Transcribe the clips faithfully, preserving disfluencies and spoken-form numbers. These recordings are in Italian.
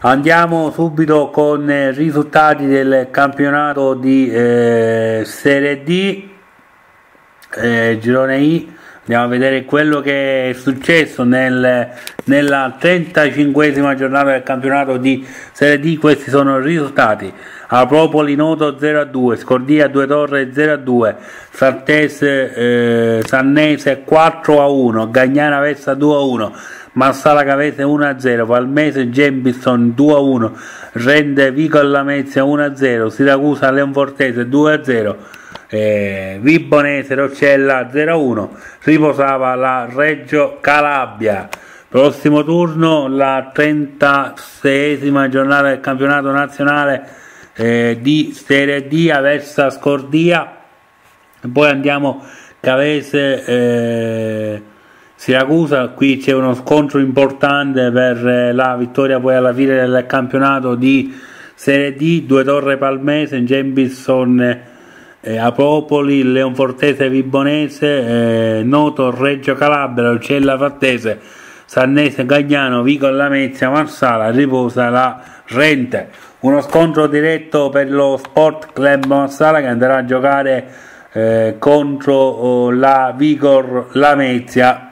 Andiamo subito con i risultati del campionato di eh, Serie D, eh, Girone I. Andiamo a vedere quello che è successo nel, nella trentacinquesima giornata del campionato di Serie D. Questi sono i risultati: Apropoli Noto zero a due, Scordia Due Torre zero a due, Sartese eh, Sannese quattro a uno, Gagnana Vessa due a uno, Marsala Cavese uno a zero, Palmese Gembison due a uno, Rende Vico e Lamezia uno a zero, Siracusa Leonfortese due a zero, eh, Vibonese Roccella zero a uno, riposava la Reggio Calabria. Prossimo turno, la trentaseiesima giornata del campionato nazionale eh, di Serie D, Aversa Scordia, e poi andiamo Cavese eh, Siracusa. Qui c'è uno scontro importante per la vittoria poi alla fine del campionato di Serie D. Due Torre Palmese, Gembison eh, Apropoli, Leonfortese Vibonese, eh, Noto Reggio Calabria, Roccella Frattese, Sannese Gagnano, Vico e Lamezia Marsala, riposa la Rente. Uno scontro diretto per lo Sport Club Marsala, che andrà a giocare eh, contro oh, la Vigor Lamezia,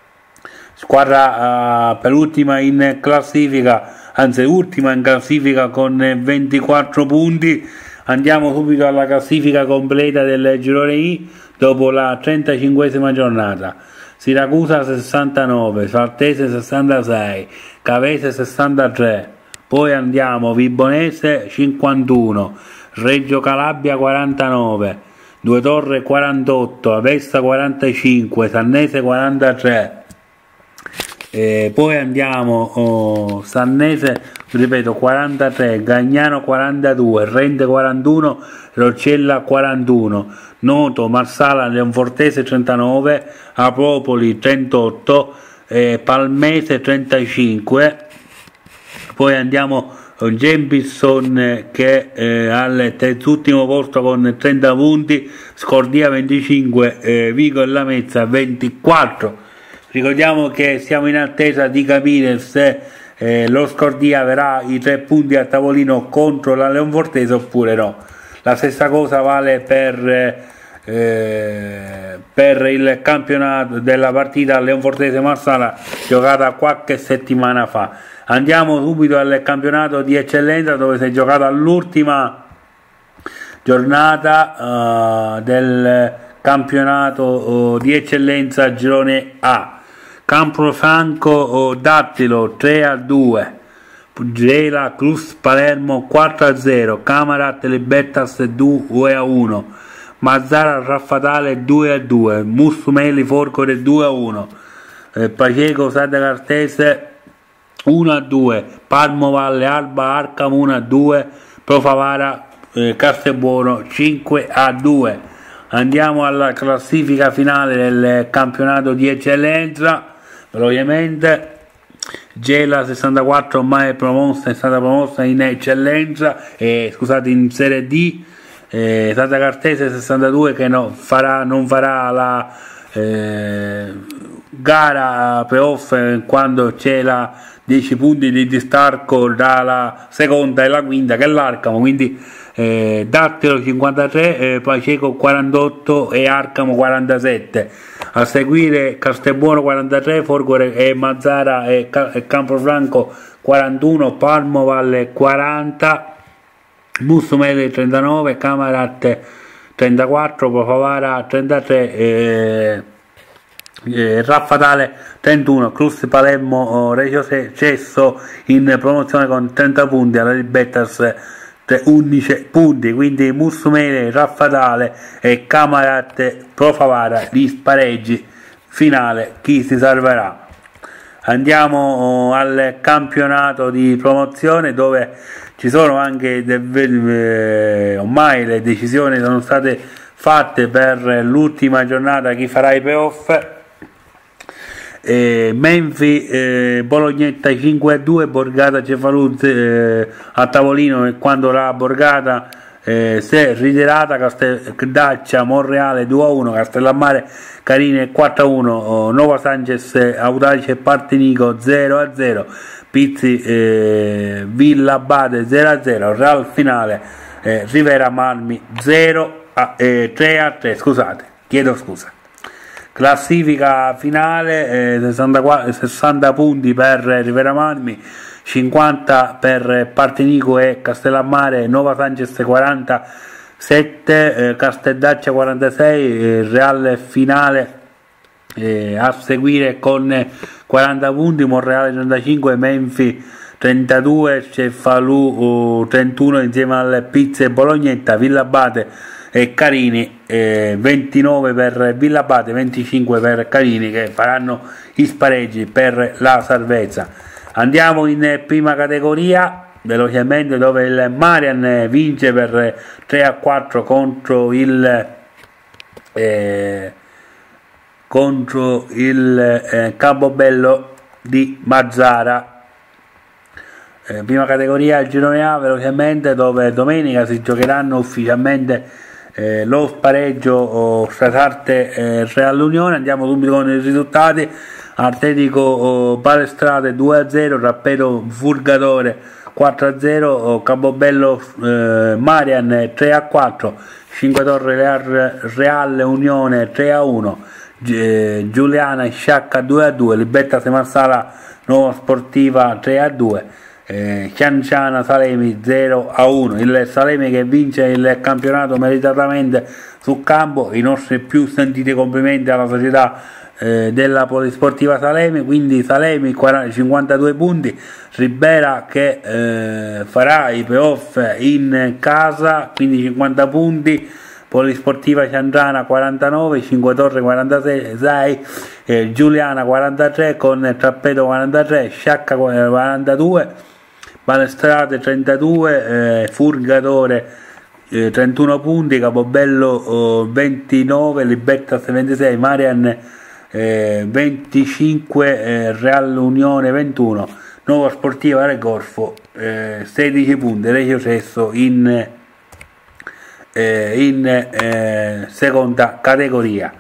squadra uh, per ultima in classifica, anzi ultima in classifica con ventiquattro punti. Andiamo subito alla classifica completa del Girone I dopo la trentacinquesima giornata. Siracusa sessantanove, Sartese sessantasei, Cavese sessantatré, poi andiamo Vibonese cinquantuno, Reggio Calabria quarantanove, Due Torre quarantotto, Avesta quarantacinque, Sannese quarantatré. E poi andiamo oh, Sannese, ripeto, quarantatré, Gagnano quarantadue, Rende quarantuno, Roccella quarantuno, Noto Marsala Leonfortese trentanove, Apropoli trentotto, eh, Palmese trentacinque. Poi andiamo Gembison che eh, al terzultimo posto con trenta punti, Scordia venticinque, eh, Vico e Lamezia ventiquattro. Ricordiamo che siamo in attesa di capire se eh, lo Scordia avrà i tre punti a tavolino contro la Leonfortese oppure no. La stessa cosa vale per, eh, per il campionato della partita Leonfortese-Marsala giocata qualche settimana fa. Andiamo subito al campionato di eccellenza, dove si è giocata l'ultima giornata uh, del campionato uh, di eccellenza Girone A. Camposanco Dattilo tre a due, Gela Cruz Palermo quattro a zero, Camarat Libertas due a uno, Mazzara Raffatale due a due, Mussumeli Forcore due a uno, eh, Paceco Santa Cartese uno a due, Palmo Valle Alba Arcamo uno a due, Profavara eh, Castelbuono cinque a due. Andiamo alla classifica finale del campionato di eccellenza. Velocemente, Gela sessantaquattro ormai è promossa, è stata promossa in eccellenza, eh, scusate, in Serie D. eh, Santa Cartese sessantadue che no, farà, non farà la eh, gara playoff quando c'è la dieci punti di distacco dalla seconda e la quinta, che è l'Arcamo, quindi eh, Dattilo cinquantatré, eh, Paceco quarantotto e Arcamo quarantasette. A seguire Castelbuono quarantatré, Forcore e Mazzara e, e Campofranco quarantuno, Palmo Valle quaranta, Mussumeli trentanove, Camarat trentaquattro, Profavara trentatré, eh, eh, Raffatale trentuno, Cruz Palermo oh, Reggio Cesso in promozione con trenta punti, alla Libertas undici punti, quindi Mussumeli, Raffatale e Camarat Profavara gli spareggi, finale chi si salverà. Andiamo al campionato di promozione, dove ci sono anche eh, ormai le decisioni sono state fatte per l'ultima giornata, chi farà i playoff. Eh, Menfi eh, Bolognetta cinque a due, Borgata Cefalù eh, a tavolino, e quando la Borgata eh, si è ritirata, Castedaccia Monreale due a uno, Castellammare Carine quattro a uno, Nova Sanchez Audace Partinico zero a zero, Pizzi eh, Villabate zero a zero, Real Finale eh, Rivera Marmi zero a, eh, tre a tre, scusate, chiedo scusa. Classifica finale, eh, sessantaquattro, sessanta punti per Rivera Marmi, cinquanta per Partinico e Castellammare, Nova Sanchez quarantasette, eh, Casteldaccia quarantasei, eh, Real Finale eh, a seguire con quaranta punti, Monreale trentacinque, Menfi trentadue, Cefalù oh, trentuno insieme al Pizzi e Bolognetta, Villabate e Carini eh, ventinove per Villabate, venticinque per Carini, che faranno i spareggi per la salvezza. Andiamo in prima categoria velocemente, dove il Marian vince per tre a quattro contro il eh, contro il eh, Capobello di Mazzara. Eh, prima categoria girone A velocemente, dove domenica si giocheranno ufficialmente eh, lo spareggio oh, Stratarte eh, Real Unione. Andiamo subito con i risultati. Atletico oh, Palestrate due a zero, Rappeto Furgatore quattro a zero, oh, Capobello eh, Marian tre a quattro, Cinque Torre Real, Real Unione tre a uno, G- Giuliana Sciacca due a due, Libertà Semarsala Nuova Sportiva tre a due, eh, Cianciana Salemi zero a uno. Il Salemi che vince il campionato meritatamente sul campo. I nostri più sentiti complimenti alla società eh, della Polisportiva Salemi. Quindi Salemi cinquantadue punti, Ribera che eh, farà i playoff in casa, quindi cinquanta punti, Polisportiva Ciangiana quarantanove, Cinque Torre quarantasei, eh, Giuliana quarantatré con Trappeto quarantatré, Sciacca quarantadue, Palestrate trentadue, eh, Furgatore eh, trentuno punti, Capobello eh, ventinove, Libertas ventisei, Marian eh, venticinque, eh, Real Unione ventuno, Nuova Sportiva Regorfo eh, sedici punti, retrocesso in, eh, in eh, seconda categoria.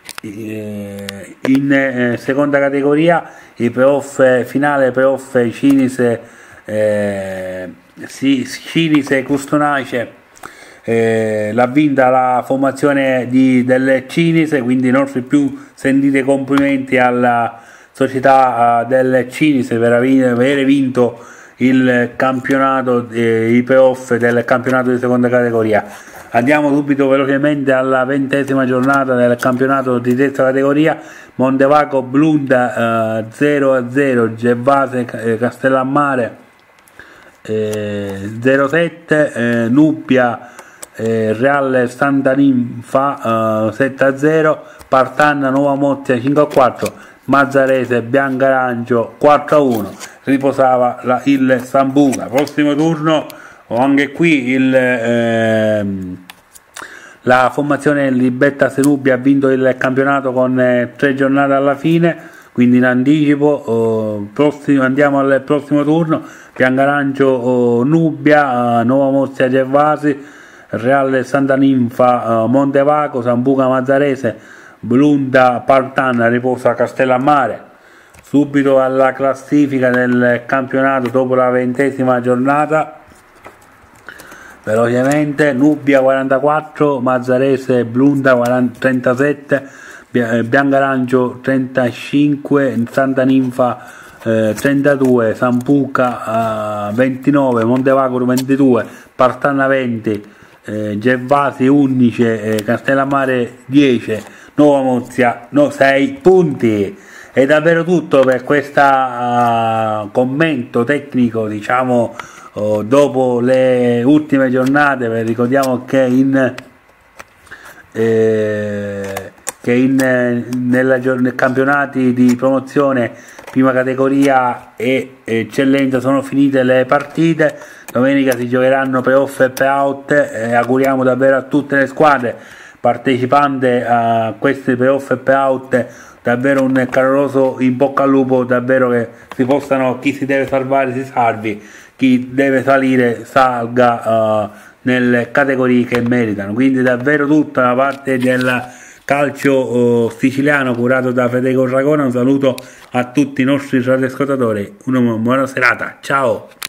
Eh, in eh, seconda categoria i playoff finale, playoff Cinise eh, Cinise Custonace eh, l'ha vinta la formazione di, del Cinise, quindi i nostri più sentiti complimenti alla società uh, del Cinise per aver vinto il campionato, eh, i playoff del campionato di seconda categoria. Andiamo subito velocemente alla ventesima giornata del campionato di terza categoria. Montevaco Blunda uh, zero a zero, Gervase eh, Castellammare eh, zero a sette, eh, Nubbia eh, Real Santa Ninfa uh, sette a zero, Partanna Nuova Mozia cinque a quattro, Mazzarese Biancarancio quattro a uno. Riposava la, il Sambuca. Prossimo turno, anche qui il, ehm, la formazione Libertà Senubbia ha vinto il campionato con eh, tre giornate alla fine, quindi in anticipo. Oh, prossimo, andiamo al prossimo turno. Biancarancio oh, Nubbia, uh, Nuova Mozia Gervasi, Reale Santa Ninfa uh, Montevaco, Sambuca Mazzarese, Blunda Partanna, Riposa Castellammare. Subito alla classifica del campionato dopo la ventesima giornata, velocemente: Nubbia quarantaquattro, Mazzarese Blunda trentasette, Biancarancio trentacinque, Santa Ninfa eh, trentadue, Sambuca eh, ventinove, Montevaco ventidue, Partanna venti, eh, Gervasi undici, eh, Castellammare dieci, Nuova Mozia no, sei punti. È davvero tutto per questo uh, commento tecnico, diciamo, uh, dopo le ultime giornate. Vi ricordiamo che in eh, che in, eh, nella nei campionati di promozione prima categoria e eccellenza sono finite le partite. Domenica si giocheranno playoff e playout, e auguriamo davvero a tutte le squadre partecipante a questi playoff e playout davvero un caloroso in bocca al lupo, davvero che si possano, chi si deve salvare si salvi, chi deve salire salga uh, nelle categorie che meritano. Quindi davvero tutta la parte della calcio siciliano curato da Federico Dragona. Un saluto a tutti i nostri radioascoltatori, una buona serata, ciao!